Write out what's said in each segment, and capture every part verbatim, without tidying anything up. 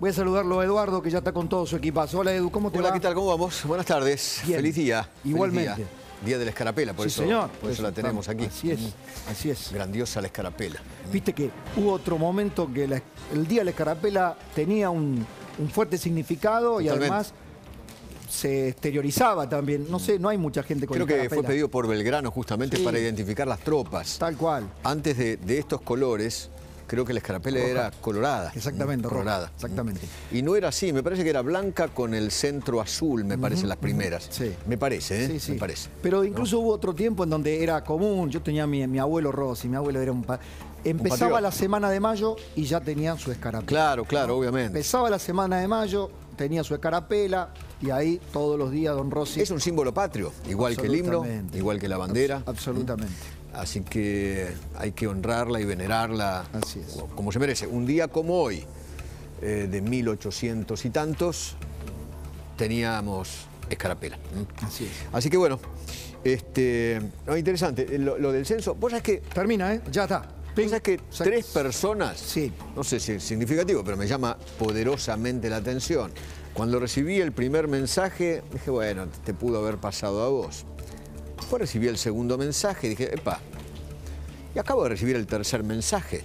Voy a saludarlo a Eduardo, que ya está con todo su equipazo. Hola, Edu, ¿cómo te Hola, va? ¿qué tal? ¿Cómo vamos? Buenas tardes. Bien. Feliz día. Igualmente. Feliz día. Día de la escarapela, por, Sí, eso, señor. por eso la tenemos aquí. Así es, así es. Grandiosa la escarapela. Viste que hubo otro momento que la- el Día de la Escarapela tenía un, un fuerte significado y Totalmente. además se exteriorizaba también. No sé, no hay mucha gente con Creo que escarapela. fue pedido por Belgrano justamente Sí. para identificar las tropas. Tal cual. Antes de, de estos colores, creo que la escarapela Roja. era colorada. Exactamente, roja. colorada. Exactamente. Y no era así, me parece que era blanca con el centro azul, me parece, las primeras. Sí. Me parece, ¿eh? Sí, sí. Me parece. Pero incluso hubo otro tiempo en donde era común. Yo tenía mi, mi abuelo Rossi, mi abuelo era un... pa- Empezaba patriota. la semana de mayo y ya tenía su escarapela. Claro, claro, obviamente. Empezaba la semana de mayo, tenía su escarapela y ahí todos los días don Rossi... Es un símbolo patrio, igual que el himno, Absolutamente. igual que la bandera. Abs- absolutamente. Así que hay que honrarla y venerarla Así es. como se merece. Un día como hoy, eh, de mil ochocientos y tantos, teníamos escarapela. ¿m? Así es. Así que bueno, este, no, interesante, lo, lo del censo. Vos sabés que, Termina, ¿eh? Ya está. vos sabés que Sa- tres personas, Sí. no sé si es significativo, pero me llama poderosamente la atención. Cuando recibí el primer mensaje, dije, bueno, te pudo haber pasado a vos. Después recibí el segundo mensaje y dije, epa, y acabo de recibir el tercer mensaje.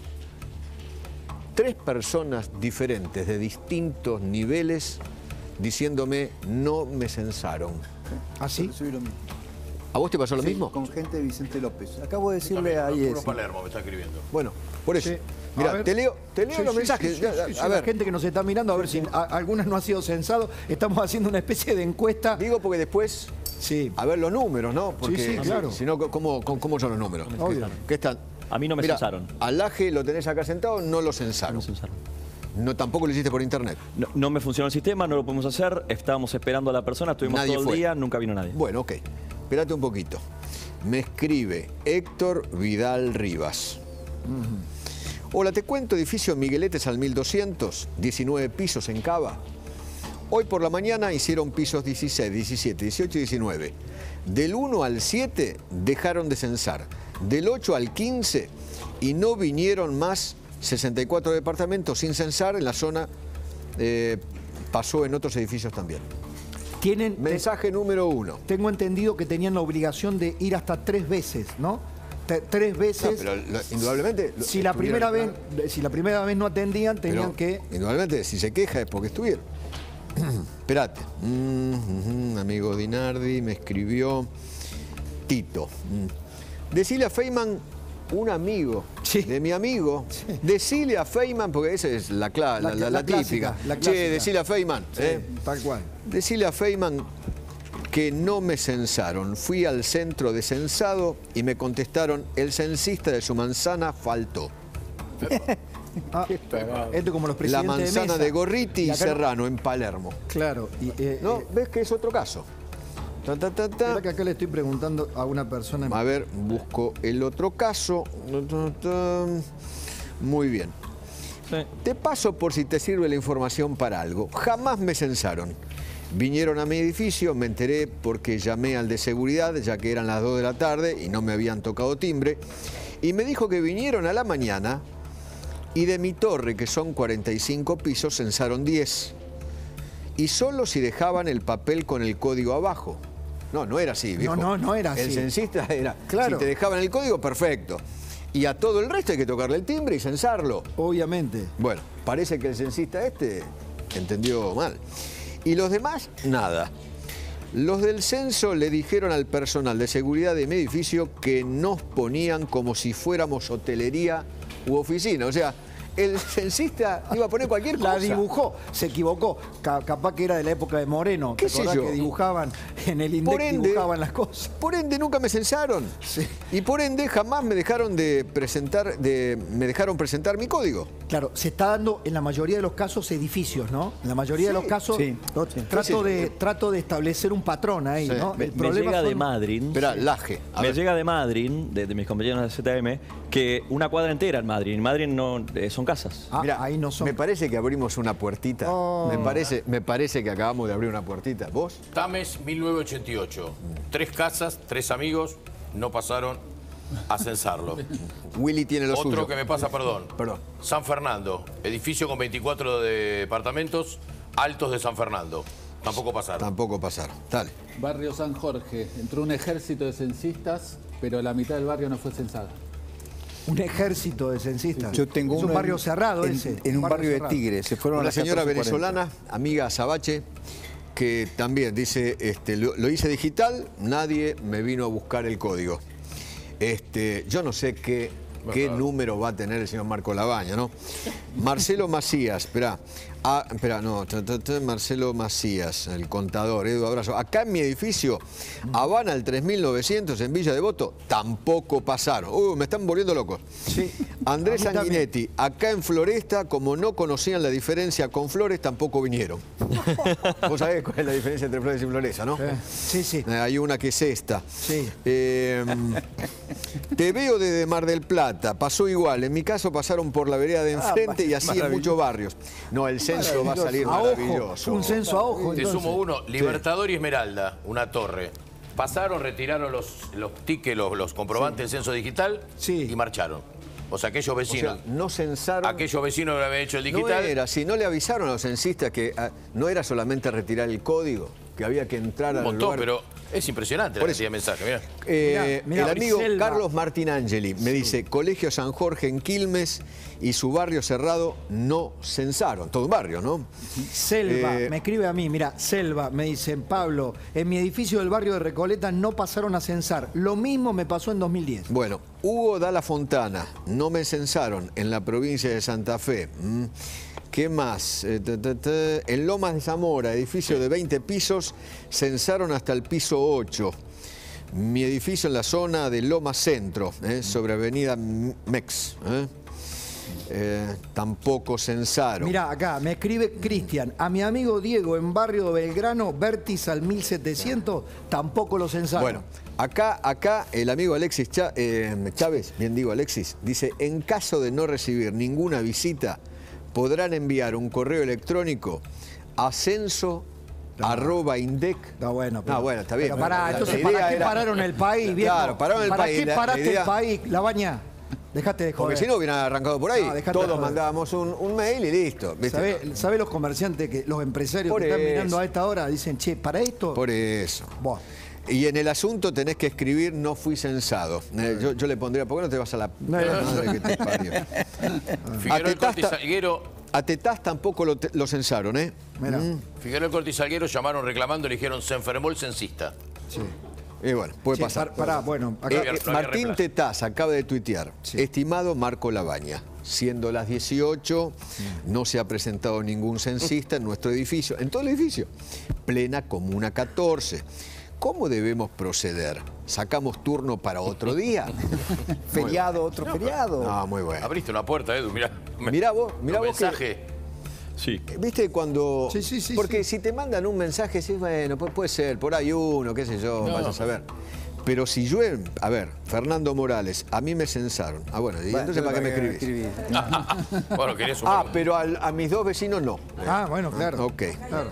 Tres personas diferentes de distintos niveles diciéndome, no me censaron. ¿Así? Soy lo mismo. ¿A vos te pasó lo Sí, mismo? con gente de Vicente López. Acabo de decirle a Arturo Jessy. Palermo me está escribiendo. Bueno, por eso. Sí. A Mira, ver. te leo, te leo Sí, los sí, mensajes. sí, sí, Ya, sí, sí, a la ver, gente que nos está mirando, a ver si a- algunas no ha sido censado. Estamos haciendo una especie de encuesta. digo porque después, Sí. a ver los números, ¿no? Porque sí, claro. si no, ¿cómo, cómo, cómo son los números? Obvio. ¿Qué, qué están? A mí no me Mira, censaron. Al Laje lo tenés acá sentado, no lo censaron. No censaron. No, tampoco lo hiciste por internet. No, no me funcionó el sistema, no lo podemos hacer. Estábamos esperando a la persona, estuvimos Nadie todo el fue. día, nunca vino nadie. Bueno, ok. Espérate un poquito. Me escribe Héctor Vidal Rivas. Hola, te cuento, edificio Migueletes al mil doscientos, diecinueve pisos en Cava. Hoy por la mañana hicieron pisos dieciséis, diecisiete, dieciocho y diecinueve. Del uno al siete dejaron de censar. Del ocho al quince y no vinieron más sesenta y cuatro departamentos sin censar en la zona. eh, pasó en otros edificios también. Tienen, te- Mensaje número uno. tengo entendido que tenían la obligación de ir hasta tres veces, ¿no? Te- tres No, veces. pero lo- indudablemente. lo- si la primera vez, estuvieron- si la primera vez no atendían, tenían Pero, que. indudablemente, si se queja es porque estuvieron. Esperate. Mm, ujú, amigo Dinardi me escribió Tito. Mm. Decile a Feynman, un amigo Sí. de mi amigo. Decile a Feynman, porque esa es la, cla- la, La- la- la la típica. clásica, la Che, clásica. decile a Feynman. Sí, ¿eh? tal cual. Decile a Feynman que no me censaron. Fui al centro de censado y me contestaron, el censista de su manzana faltó. Ah, esto como los La presidentes manzana de, mesa. de Gorriti y acá no- Serrano en Palermo. Claro. Y, eh, ¿No? eh, ¿Ves que es otro caso? Ta, ta, ta, ta. espera que acá le estoy preguntando a una persona. A ver, busco el otro caso. Ta, ta, ta. Muy bien. Sí. Te paso por si te sirve la información para algo. Jamás me censaron. Vinieron a mi edificio, me enteré porque llamé al de seguridad, ya que eran las dos de la tarde y no me habían tocado timbre. Y me dijo que vinieron a la mañana y de mi torre, que son cuarenta y cinco pisos, censaron diez. Y solo si dejaban el papel con el código abajo. No, no era así, viejo. no, no era El así. censista era, Claro. si te dejaban el código, perfecto. Y a todo el resto hay que tocarle el timbre y censarlo. Obviamente. Bueno, parece que el censista este entendió mal. Y los demás, nada. Los del censo le dijeron al personal de seguridad de mi edificio que nos ponían como si fuéramos hotelería u oficina. O sea, el censista iba a poner cualquier cosa. La dibujó, se equivocó. Ca- capaz que era de la época de Moreno. ¿Qué ¿Te sé acordás yo? que dibujaban en el Por INDEC, ende- dibujaban las cosas? Por ende nunca me censaron. Sí. Y por ende jamás me dejaron de presentar, de, me dejaron presentar mi código. Claro, se está dando en la mayoría de los casos edificios, ¿no? En la mayoría de los casos Sí. ¿no? Sí. trato, Sí, sí. de, trato de establecer un patrón ahí, Sí. ¿no? Me, El me problema llega de son- Madrid. Espera, Laje. A Me ver. llega de Madrid, de, de mis compañeros de Z M, que una cuadra entera en Madrid. En Madrid no eh, son casas. Ah, Mirá, ahí no son. me parece que abrimos una puertita. Oh. Me, parece, me parece que acabamos de abrir una puertita. ¿Vos? Tames, mil novecientos ochenta y ocho. Tres casas, tres amigos, no pasaron a censarlo. Willy tiene lo Otro suyo. que me pasa, perdón. Perdón. San Fernando, edificio con veinticuatro departamentos, altos de San Fernando. Tampoco pasaron. Tampoco pasaron. Dale. Barrio San Jorge. Entró un ejército de censistas, pero la mitad del barrio no fue censada. Un ejército de censistas. Yo tengo es un uno barrio en- cerrado en, ese. En un barrio de cerrado. Tigre. Se fueron a Una las señora catorce cuarenta. venezolana, amiga Azabache, que también dice, este, lo, lo hice digital, nadie me vino a buscar el código. Este, yo no sé qué, qué número va a tener el señor Marco Labaña, ¿no? Marcelo Macías, espera. Ah, espera, no, ta, ta, ta, Marcelo Macías, el contador, Edu, abrazo. Acá en mi edificio, Habana el tres mil novecientos en Villa Devoto, tampoco pasaron. Uh, me están volviendo locos. Sí. Andrés A mí también. Sanguinetti, acá en Floresta, como no conocían la diferencia con Flores, tampoco vinieron. Vos sabés cuál es la diferencia entre Flores y Floresta, ¿no? Eh, Sí, sí. Eh, Hay una que es esta. Sí. Eh, te veo desde Mar del Plata, pasó igual. En mi caso pasaron por la vereda de enfrente y así en muchos barrios. No, el censo va a salir A ojo, maravilloso. un censo a ojo. Te entonces. sumo uno, Libertador y Esmeralda, una torre. Pasaron, retiraron los, los tickets, los, los comprobantes del censo digital Sí. y marcharon. O sea, aquellos O vecinos, sea, no censaron. aquellos vecinos que habían hecho el No digital, era, si no le avisaron a los censistas que ah, no era solamente retirar el código, que había que entrar un al montón, lugar. pero es impresionante la Por cantidad de mensajes. Mirá. Eh, Mirá, mirá, el amigo Briselva. Carlos Martín Angeli me dice, Colegio San Jorge en Quilmes y su barrio cerrado no censaron. Todo un barrio, ¿no? Selva, Eh, me escribe a mí, mira, Selva, me dicen, Pablo, en mi edificio del barrio de Recoleta no pasaron a censar. Lo mismo me pasó en dos mil diez. Bueno, Hugo Dalla Fontana, no me censaron en la provincia de Santa Fe. Mm. ¿Qué más? Eh, ta, ta, ta. En Lomas de Zamora, edificio de veinte pisos, censaron hasta el piso ocho. Mi edificio en la zona de Lomas Centro, eh, sobre Avenida Mex. eh. Eh, tampoco censaron. Mira, acá me escribe Cristian, a mi amigo Diego en barrio Belgrano, Vértiz al mil setecientos, tampoco lo censaron. Bueno, acá, acá el amigo Alexis Chá- eh, Chávez, bien digo Alexis, dice, en caso de no recibir ninguna visita, podrán enviar un correo electrónico a censo arroba indec. No, bueno, No, bueno, está bien. Pero pará, La entonces, idea ¿para qué era- pararon el país, viejo? Claro, pararon el ¿Para país. qué La- la paraste idea- el país, Labaña? Dejate de joder. Porque si no hubieran arrancado por ahí. No, dejate de Todos joder. mandábamos un, un mail y listo. ¿viste? ¿Sabés sabe los comerciantes, que los empresarios Por que están eso. mirando a esta hora dicen, che, para esto? Por eso. Buah. Y en el asunto tenés que escribir no fui censado. Eh, yo, yo le pondría, ¿por qué no te vas a la No, puta no. madre que te parió? Figueroa Tetaz Corti ta- Salguero, A Tetaz tampoco lo, te- lo censaron, ¿eh? Mirá. Figueroa Corti Salguero llamaron reclamando, le dijeron, se enfermó el censista. Sí. Y bueno, puede Che, pasar. par- pará, bueno, acá- Eh, No había- eh, no había Martín reemplazo. Tetaz acaba de tuitear. Sí. Estimado Marco Labaña, siendo las dieciocho, no se ha presentado ningún censista en nuestro edificio, en todo el edificio. Plena Comuna catorce. ¿Cómo debemos proceder? ¿Sacamos turno para otro día? Feriado, otro feriado. No, muy bueno. Abriste una puerta, Edu, mirá. Mirá vos, mirá Un vos que- mensaje. Sí. ¿Viste cuando...? Sí, sí, sí, Porque sí. si te mandan un mensaje, sí, bueno, pu- puede ser, por ahí uno, qué sé yo, No, vaya a saber. Pero si llueven, a ver, Fernando Morales, a mí me censaron. Ah, bueno, ¿y entonces para qué me escribís? Bueno, querías un Ah, pero al- a mis dos vecinos no. Ah, bueno, claro. Ok. Claro.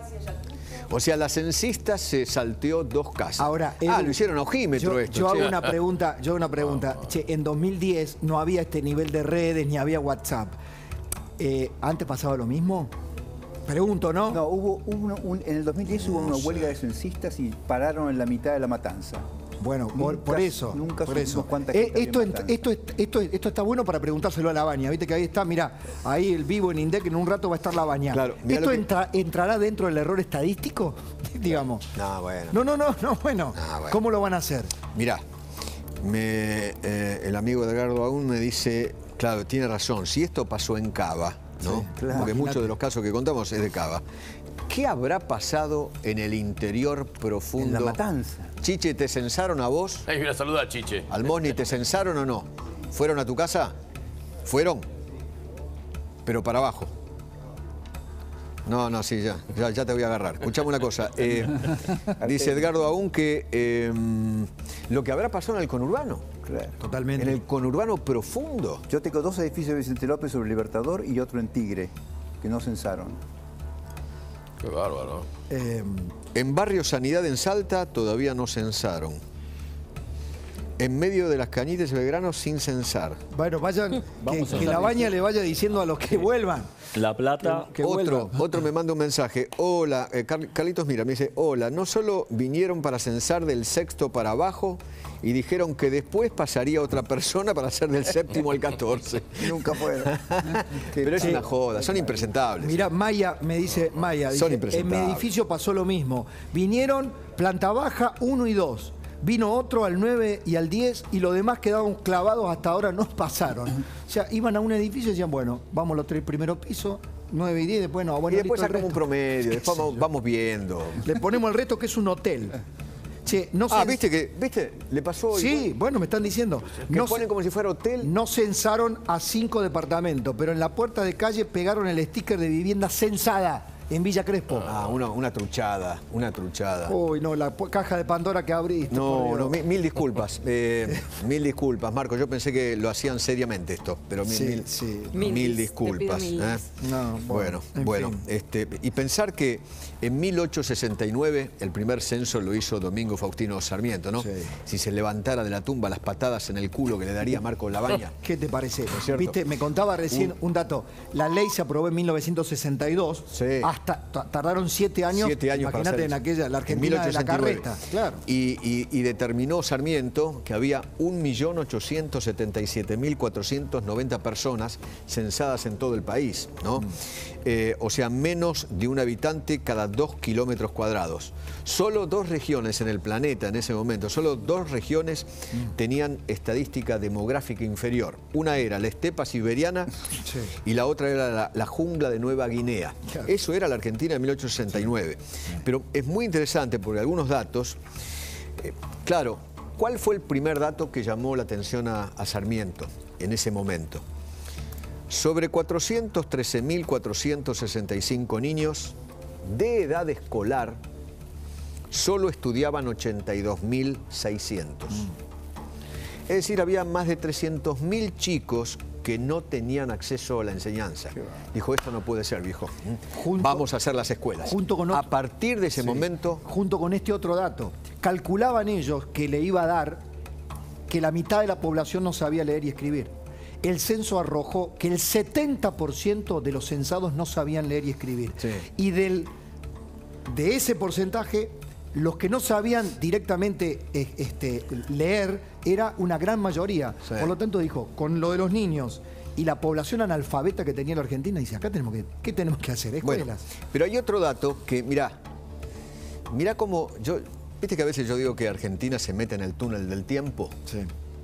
O sea, la censista se salteó dos casas. Ahora, ah, Edu, lo hicieron a ojímetro yo, esto. yo che. hago una pregunta, yo hago una pregunta. Che, en dos mil diez no había este nivel de redes ni había WhatsApp. Eh, ¿Antes pasaba lo mismo? Pregunto, ¿no? No, hubo uno- un- en el dos mil diez hubo una huelga de censistas y pararon en la mitad de la matanza. Bueno, por, Nunca- por eso. nunca por supimos eso. cuánta Eh, gente esto, había ent- matado. esto, es- esto, es- esto está bueno para preguntárselo a la baña. Viste que ahí está, mira, ahí el vivo en INDEC, en un rato va a estar la baña. Claro, mirá ¿Esto lo que- entra- entrará dentro del error estadístico? Digamos. No, bueno. No, no, no, no, bueno. Ah, bueno. ¿Cómo lo van a hacer? Mirá, me, eh, el amigo Edgardo aún me dice, claro, tiene razón, si esto pasó en Cava, ¿no? Sí, claro. Porque muchos Imagínate. de los casos que contamos es de Cava. ¿Qué habrá pasado en el interior profundo? En la matanza. Chiche, ¿te censaron a vos? Ahí mira, saluda a Chiche. ¿Al Mosni te censaron o no? ¿Fueron a tu casa? ¿Fueron? Pero para abajo. No, no, sí, ya, ya, ya te voy a agarrar. Escuchame una cosa. eh, dice Edgardo aún que eh, lo que habrá pasado en el conurbano. Claro. Totalmente. En el conurbano profundo. Yo tengo dos edificios de Vicente López sobre Libertador y otro en Tigre, que no censaron. Qué bárbaro. Eh, En Barrio Sanidad en Salta todavía no censaron. En medio de las cañitas de Belgrano sin censar. Bueno, vayan, que, Vamos a que la hacer baña eso. le vaya diciendo a los que vuelvan. La Plata. Que Otro, vuelvan. otro me manda un mensaje. Hola, eh, Car- Carlitos, mira, me dice, hola, no solo vinieron para censar del sexto para abajo y dijeron que después pasaría otra persona para hacer del séptimo al catorce. Nunca puede. Pero es una joda, son impresentables. Mirá, Maya me dice, Maya, Son dice, en mi impresentables. edificio pasó lo mismo. Vinieron planta baja uno y dos. Vino otro al nueve y al diez y los demás quedaron clavados, hasta ahora no pasaron. O sea, iban a un edificio y decían, bueno, vamos a los tres primeros pisos, nueve y diez, después no, bueno, y después listo, el sacamos un resto. promedio, después vamos, vamos viendo. Le ponemos el resto que es un hotel. Che, no Ah, cens- ¿viste que, viste? Le pasó Sí, igual, bueno, me están diciendo. que No, ponen ce- como si fuera hotel. no censaron a cinco departamentos, pero en la puerta de calle pegaron el sticker de vivienda censada en Villa Crespo. Ah, una, una truchada, una truchada. Uy, no, la pu- caja de Pandora que abriste. por No, Dios. no, mil, mil disculpas. eh, mil disculpas, Marco. Yo pensé que lo hacían seriamente esto, pero mil, Sí, mil, sí. mil Milis, te disculpas. pido milis. ¿eh? No, bueno, bueno, en bueno, fin. este, y pensar que en mil ochocientos sesenta y nueve el primer censo lo hizo Domingo Faustino Sarmiento, ¿no? Sí. Si se levantara de la tumba las patadas en el culo que le daría Marco Labaña. ¿Qué te parece? es cierto? Viste, me contaba recién un dato. La ley se aprobó en mil novecientos sesenta y dos. Sí. Hasta ta- tardaron siete años. Siete años para Imagínate hacer en eso. aquella, la En Argentina de la mil ochocientos sesenta y nueve. carreta. Claro. Y, y- y determinó Sarmiento que había un millón ochocientos setenta y siete mil cuatrocientas noventa personas censadas en todo el país, ¿no? Eh, o sea, menos de un habitante cada dos kilómetros cuadrados. Solo dos regiones en el planeta en ese momento, solo dos regiones tenían estadística demográfica inferior. Una era la estepa siberiana Sí. y la otra era la, la jungla de Nueva Guinea. Claro. Eso era la Argentina en mil ochocientos sesenta y nueve. Pero es muy interesante porque algunos datos, eh, claro, ¿cuál fue el primer dato que llamó la atención a, a Sarmiento en ese momento? Sobre cuatrocientos trece mil cuatrocientos sesenta y cinco niños de edad escolar, solo estudiaban ochenta y dos mil seiscientos. Es decir, había más de trescientos mil chicos que no tenían acceso a la enseñanza. Dijo, esto no puede ser, viejo. Junto- Vamos a hacer las escuelas. junto con otro- a partir de ese Sí. momento, Junto con este otro dato, calculaban ellos que le iba a dar que la mitad de la población no sabía leer y escribir. El censo arrojó que el setenta por ciento de los censados no sabían leer y escribir. Sí. Y del, de ese porcentaje, los que no sabían directamente eh, este, leer era una gran mayoría. Sí. Por lo tanto, dijo, con lo de los niños y la población analfabeta que tenía la Argentina, dice, acá tenemos que, ¿qué tenemos que hacer? bueno, Escuelas. pero hay otro dato que, mirá, mirá cómo yo, viste que a veces yo digo que Argentina se mete en el túnel del tiempo. Sí.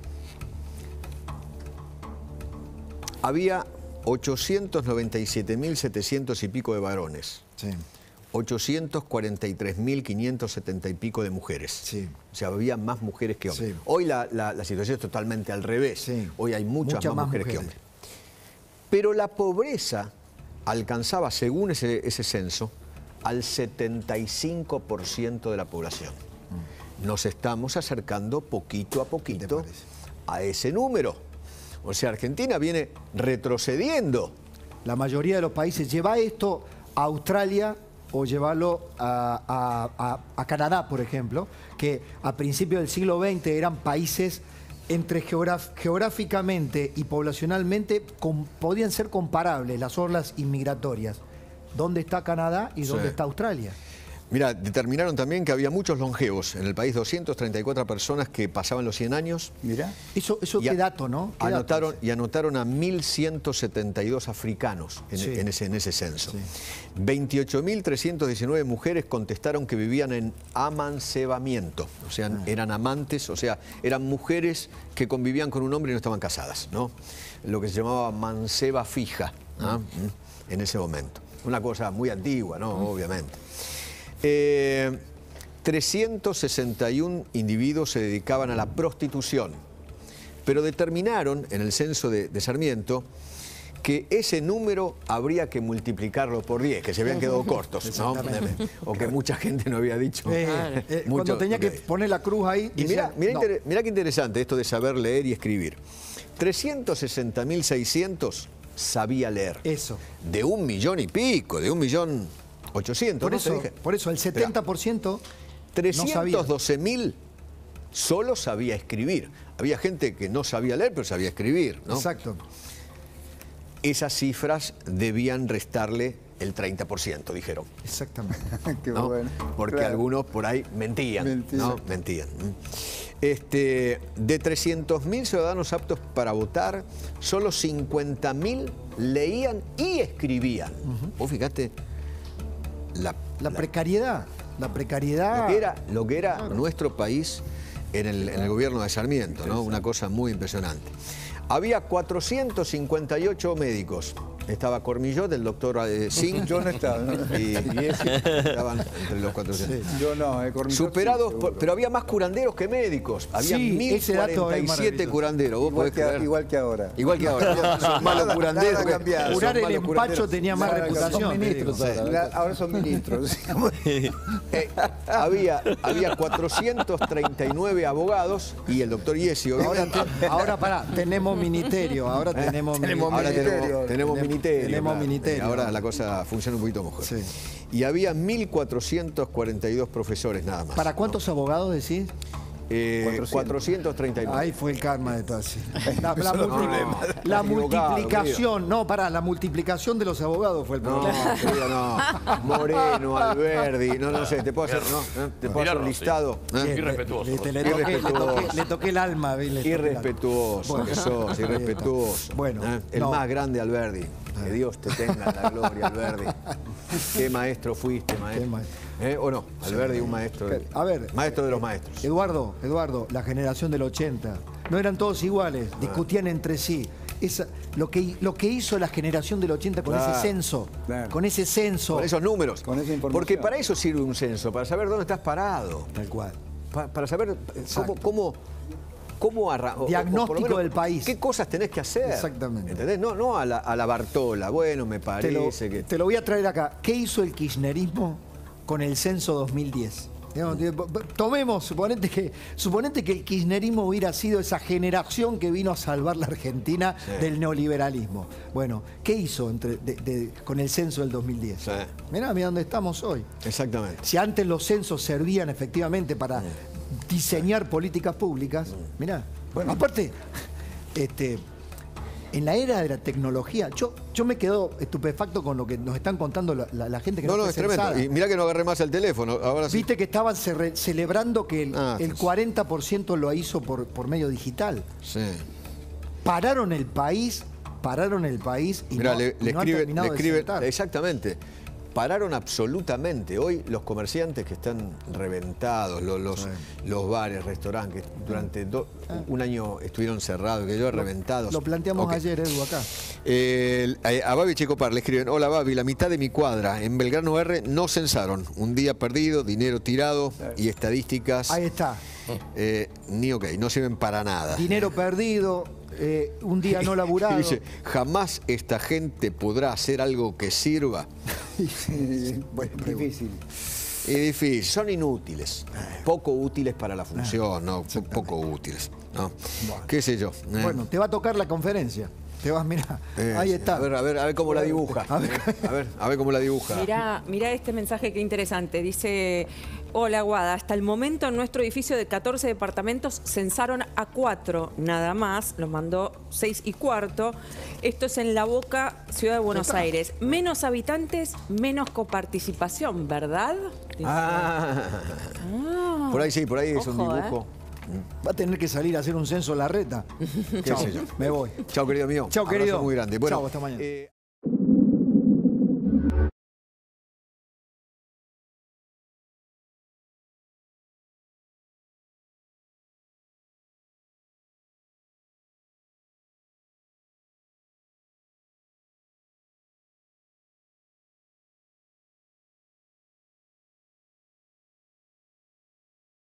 Había ochocientos noventa y siete mil setecientos y pico de varones. Sí. ochocientos cuarenta y tres mil quinientos setenta y pico de mujeres. Sí. O sea, había más mujeres que hombres. Sí. Hoy la, la- la situación es totalmente al revés. Sí. Hoy hay muchas, Muchas más, más mujeres, que mujeres. hombres. Pero la pobreza alcanzaba, según ese, ese censo, al setenta y cinco por ciento de la población. Nos estamos acercando poquito a poquito parece? a ese número. O sea, Argentina viene retrocediendo. La mayoría de los países lleva esto a Australia o llevarlo a, a- a- a Canadá, por ejemplo, que a principios del siglo veinte eran países entre geograf- geográficamente y poblacionalmente com- podían ser comparables las olas inmigratorias. ¿Dónde está Canadá y dónde Sí. está Australia? Mira, determinaron también que había muchos longevos en el país, doscientas treinta y cuatro personas que pasaban los cien años. Mirá. Eso, eso Y qué a- dato, ¿no? ¿Qué dato Anotaron, es? y anotaron a mil ciento setenta y dos africanos en, Sí. en ese, en ese censo. Sí. veintiocho mil trescientas diecinueve mujeres contestaron que vivían en amancebamiento, o sea, Ah. eran amantes, o sea, eran mujeres que convivían con un hombre y no estaban casadas, ¿no? Lo que se llamaba manceba fija, ¿ah? Mm, en ese momento. Una cosa muy antigua, ¿no? Obviamente. Eh, trescientos sesenta y uno individuos se dedicaban a la prostitución, pero determinaron en el censo de, de Sarmiento que ese número habría que multiplicarlo por diez, que se habían quedado cortos, ¿no? Exactamente. O que mucha gente no había dicho. Eh, eh, mucho, cuando tenía que ok. poner la cruz ahí, Y decía, mira, mira, no. inter- mira qué interesante esto de saber leer y escribir. trescientos sesenta mil seiscientos sabía leer. Eso. De un millón y pico, de un millón ochocientos. Por ¿no? Te eso, dije. por eso el setenta por ciento no sabía. trescientos doce mil solo sabía escribir. había gente que no sabía leer, pero sabía escribir, ¿no? Exacto. Esas cifras debían restarle el treinta por ciento, dijeron. Exactamente. Qué ¿no? bueno. Porque Claro. algunos por ahí mentían, Mentían. ¿no? Mentían. Este, de trescientos mil ciudadanos aptos para votar, solo cincuenta mil leían y escribían. Vos fíjate la, La la- precariedad. La precariedad. lo que era, lo que era nuestro país en el, en el gobierno de Sarmiento, ¿no? Una cosa muy impresionante. Había cuatrocientos cincuenta y ocho médicos. Estaba Cormillot, el doctor eh, Singh. Yo no estaba, ¿no? Y, y ese estaban entre los cuatrocientos. Yo no, eh, Cormillot sí, Superados, por- seguro. pero había más curanderos que médicos. Había Sí, mil ese dato es cuarenta y siete maravilloso. curanderos. ¿Vos Igual podés que, creer? igual que ahora. Igual que ahora. Son malos Nada- curanderos. nada ha cambiado. Son Curar el malos empacho curanderos. tenía más Ahora reputación. son te ministros digo. ahora. La- ahora son ministros. Eh, había, había cuatrocientos treinta y nueve abogados y el doctor Yesi, Ahora, obviamente. te- ahora pará, tenemos ministerio. Ahora tenemos, Tenemos Ahora ministerio. tenemos, ministerio. tenemos Tenemos- ministerio. tenemos claro. ministerio. Ahora la cosa funciona un poquito mejor. Sí. Y había mil cuatrocientos cuarenta y dos profesores nada más. ¿Para cuántos abogados decís? Eh, cuatrocientos. cuatrocientos treinta y nueve. Ahí fue el karma de todo así. La, la Eso no, multi- no, la estás equivocado, multiplicación, no, pará, la multiplicación de los abogados fue el No, problema. querido, no. Moreno, Alberdi, no, no sé, te puedo hacer, no, ¿eh? te puedo Mirá, hacer un Rossi. listado. ¿eh? Bien, Irrespetuoso, viste, le, Rossi. toqué, le, Irrespetuoso. toqué, le toqué el alma. ¿viste? Le toqué el alma. Irrespetuoso Bueno, que sos, ahí está. irrespetuoso. Bueno, ¿eh? El no. más grande Alberdi. Que Dios te tenga en la gloria, Alberdi. Qué maestro fuiste, maestro. maestro. ¿Eh? ¿O no? Alberdi, un maestro. de- A ver, Maestro de los maestros. Eduardo, Eduardo, la generación del ochenta, no eran todos iguales, discutían entre sí. Esa, lo, que, lo que hizo la generación del ochenta con Claro, ese censo, claro. con ese censo. Con esos números. Con esa información. Porque para eso sirve un censo, para saber dónde estás parado. Tal cual. Pa- para saber eh, cómo, Exacto. cómo, cómo arra- o- o- Diagnóstico o por lo menos del país. ¿Qué cosas tenés que hacer? Exactamente. ¿Entendés? No, no a la, a la Bartola. Bueno, me Te lo, parece que. te lo voy a traer acá. ¿Qué hizo el kirchnerismo con el censo dos mil diez? Digamos, Tomemos, suponete que, suponete que el kirchnerismo hubiera sido esa generación que vino a salvar la Argentina Sí. del neoliberalismo. Bueno, ¿qué hizo entre, de- de- con el censo del dos mil diez? Sí. Mirá, mirá dónde estamos hoy. Exactamente. Si antes los censos servían efectivamente para diseñar políticas públicas, mirá. Bueno, aparte, este, en la era de la tecnología, yo, yo me quedo estupefacto con lo que nos están contando la, la- la gente que No, no, no, fue es tremendo. censada. Y mirá que no agarré más el teléfono. Ahora sí. Viste que estaban cerre- celebrando que el, Ah, el pues. cuarenta por ciento lo hizo por, por medio digital. Sí. Pararon el país, pararon el país y Mirá, no, le, y le no han escriben, terminado le de escriben- sentar. exactamente. Pararon absolutamente. Hoy los comerciantes que están reventados, los, los, los bares, restaurantes, que durante do- un año estuvieron cerrados, que yo reventados. Lo planteamos Ok. ayer, Edu, acá. Eh, a Babi Checopar le escriben: hola Babi, la mitad de mi cuadra en Belgrano R no censaron. Un día perdido, dinero tirado y estadísticas Ahí está. eh, ni ok, no sirven para nada. Dinero perdido, eh, un día no laburado. Dice, jamás esta gente podrá hacer algo que sirva. Bueno, difícil. Es difícil, son inútiles, poco útiles para la función, no, Po- poco útiles, ¿no? ¿Qué sé yo? eh. Bueno, te va a tocar la conferencia. Te vas, mira, Eh, ahí sí. está. A ver, a ver, a ver cómo la dibuja. A ver. A ver, a ver cómo la dibuja. Mirá, mirá este mensaje qué interesante. Dice, hola Guada, hasta el momento en nuestro edificio de catorce departamentos censaron a cuatro nada más, los mandó seis y cuarto. Esto es en La Boca, Ciudad de Buenos Aires. Menos habitantes, menos coparticipación, ¿verdad? Dice. Ah, Ah. por ahí sí, por ahí es un Ojo, dibujo. Va a tener que salir a hacer un censo la reta. ¿Qué sé yo? Me voy. Chao, querido mío. Chao, Abrazo querido. muy grande. Bueno, Chao, hasta mañana. eh,